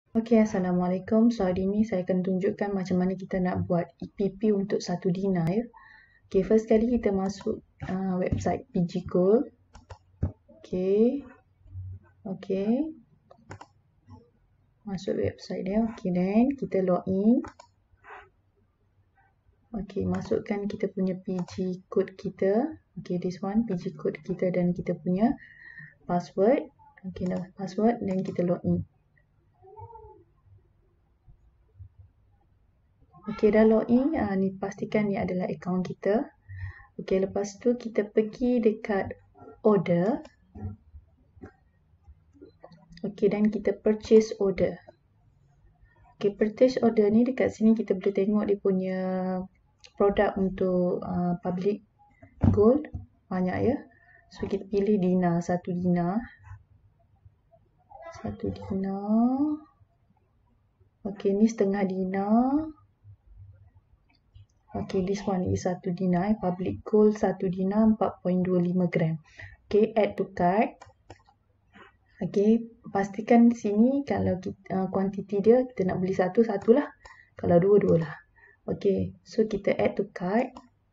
Okey, Assalamualaikum. So, hari ini saya akan tunjukkan macam mana kita nak buat EPP untuk satu dinar ya. Okey, first kali kita masuk website PG Gold. Okey. Okey. Masuk website dia. Okey, then kita login. Okey, masukkan kita punya PG code kita. Okey, this one PG code kita dan kita punya password. Okey, dah password dan kita login. Okey, dah login. Ni pastikan ni adalah akaun kita. Okey, lepas tu kita pergi dekat order. Okey, dan kita purchase order. Okey, purchase order ni dekat sini kita boleh tengok dia punya produk untuk public gold. Banyak ya. So, kita pilih dinar, satu dinar. Satu dinar. Okey, ni setengah dinar. Okay, this one is 1 dinar. Public gold 1 dinar 4.25 gram. Okay, add to cart. Okay, pastikan di sini kalau kita, kuantiti dia kita nak beli satu lah. Kalau dua lah. Okay, so kita add to cart.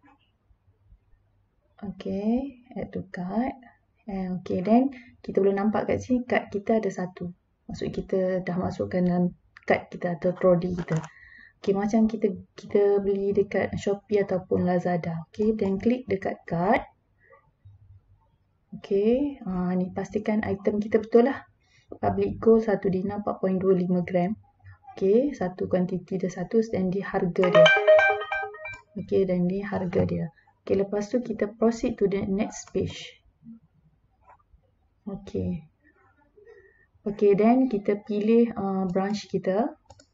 Okay, add to cart. Okay, then kita boleh nampak kat sini cart kita ada satu. Maksud kita dah masukkan dalam cart kita atau troli kita. Okay, macam kita beli dekat Shopee ataupun Lazada. Okay, then klik dekat cart. Okay, ni pastikan item kita betul lah. Public gold 1 dinar 4.25 gram. Okay, satu kuantiti dia satu dan di harga dia. Okay, dan di harga dia. Okay, lepas tu kita proceed to the next page. Okay. Okay, then kita pilih branch kita.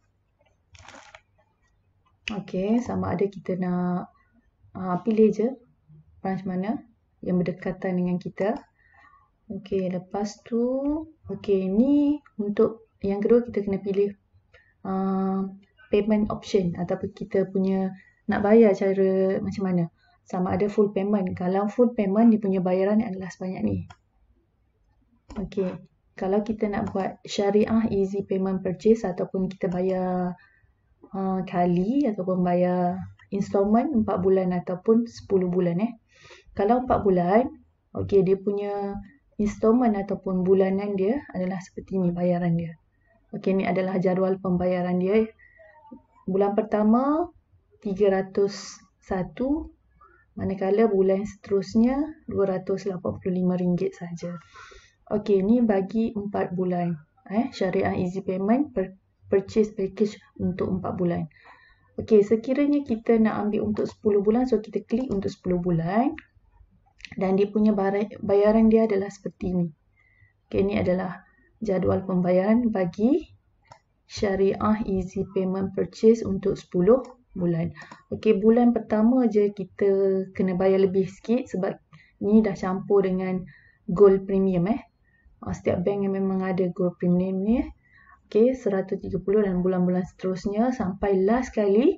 Okay, sama ada kita nak pilih je branch mana yang berdekatan dengan kita. Okay, lepas tu okay, ni untuk yang kedua kita kena pilih payment option ataupun kita punya nak bayar cara macam mana. Sama ada full payment. Kalau full payment dia punya bayaran adalah sebanyak ni. Okay, kalau kita nak buat syariah easy payment purchase ataupun kita bayar kali ataupun bayar installment 4 bulan ataupun 10 bulan Kalau 4 bulan, okey, dia punya installment ataupun bulanan dia adalah seperti ni bayaran dia. Okey, ni adalah jadual pembayaran dia. Bulan pertama 301, manakala bulan seterusnya RM285 saja. Okey, ni bagi 4 bulan. Syariah easy payment purchase package untuk 4 bulan. Okey, sekiranya kita nak ambil untuk 10 bulan, so kita klik untuk 10 bulan. Dan dia punya bayaran dia adalah seperti ni. Okey, ni adalah jadual pembayaran bagi syariah easy payment purchase untuk 10 bulan. Okey, bulan pertama je kita kena bayar lebih sikit sebab ni dah campur dengan gold premium Setiap bank yang memang ada gold premium ni Okay, 130 dan bulan-bulan seterusnya sampai last kali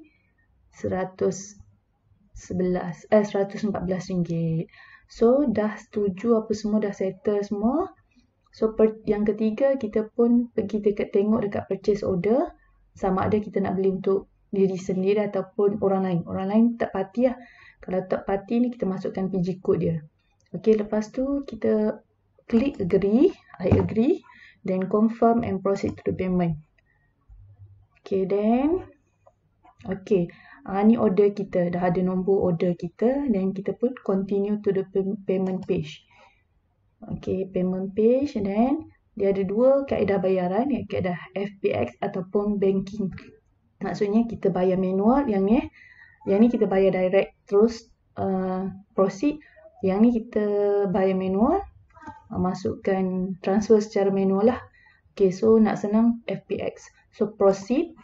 RM114. So, dah setuju apa semua, dah settle semua. So, yang ketiga kita pun pergi tengok dekat purchase order sama ada kita nak beli untuk diri sendiri ataupun orang lain. Orang lain tak parti lah. Kalau tak parti ni kita masukkan PG code dia. Okay, lepas tu kita klik agree, I agree. Then confirm and proceed to the payment. Okay, then okay, ni order kita. Dah ada nombor order kita. Then kita pun continue to the payment page. Okay, payment page. And then dia ada dua kaedah bayaran. Kaedah FPX ataupun banking. Maksudnya kita bayar manual. Yang ni yang ni kita bayar direct terus proceed. Yang ni kita bayar manual. Masukkan transfer secara manual lah. Okay, so nak senang FPX. So proceed.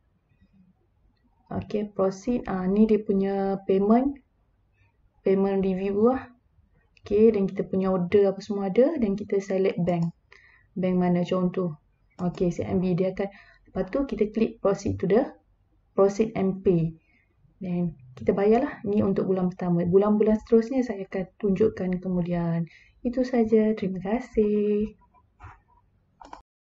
Okay, proceed. Ni dia punya payment review lah. Okay, dan kita punya order apa semua ada. Dan kita select bank. Bank mana contoh. Okay, CIMB dia akan. Lepas tu kita klik proceed to the proceed and pay. Dan kita bayarlah. Ni untuk bulan pertama. Bulan-bulan seterusnya saya akan tunjukkan kemudian. Itu saja. Terima kasih.